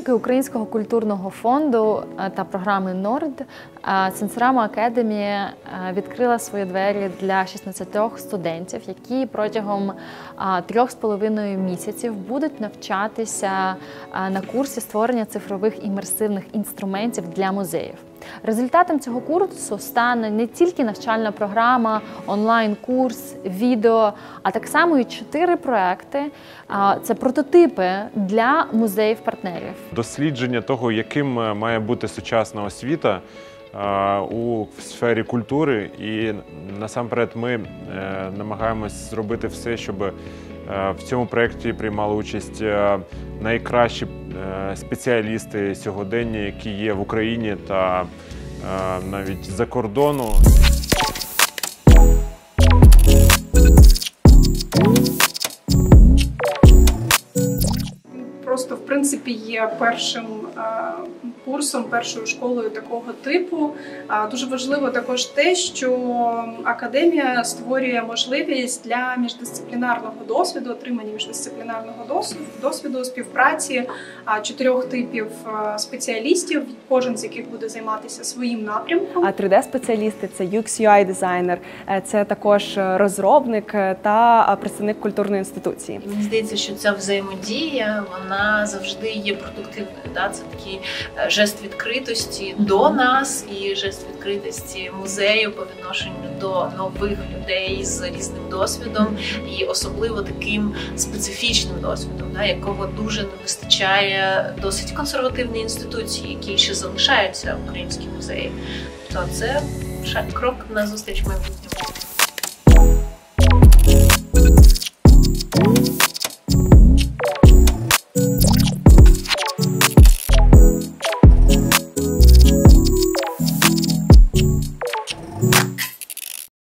підтримки Українського культурного фонду та програми НОРД Сенсорама Academy відкрила свої двері для 16 студентів, які протягом 3,5 місяців будуть навчатися на курсі створення цифрових імерсивних інструментів для музеїв. Результатом цього курсу стане не тільки навчальна програма, онлайн-курс, відео, а так само і 4 проекти. Це прототипи для музеїв-партнерів. Дослідження того, яким має бути сучасна освіта у сфері культури, і насамперед ми намагаємось зробити все, щоб в цьому проєкті приймали участь найкращі спеціалісти сьогодення, які є в Україні та навіть за кордону. Просто, в принципі, є першим курсом, першою школою такого типу. Дуже важливо також те, що академія створює можливість для міждисциплінарного досвіду, отримання міждисциплінарного досвіду співпраці 4 типів спеціалістів, кожен з яких буде займатися своїм напрямком. 3D-спеціалісти – це UX-UI-дизайнер, це також розробник та представник культурної інституції. Мені здається, що ця взаємодія, вона завжди є продуктивною. Це такий жест відкритості до нас і жест відкритості музею по відношенню до нових людей з різним досвідом і особливо таким специфічним досвідом, якого дуже не вистачає досить консервативній інституції, які ще залишаються в українській музеї. То це крок назустріч майбутньому.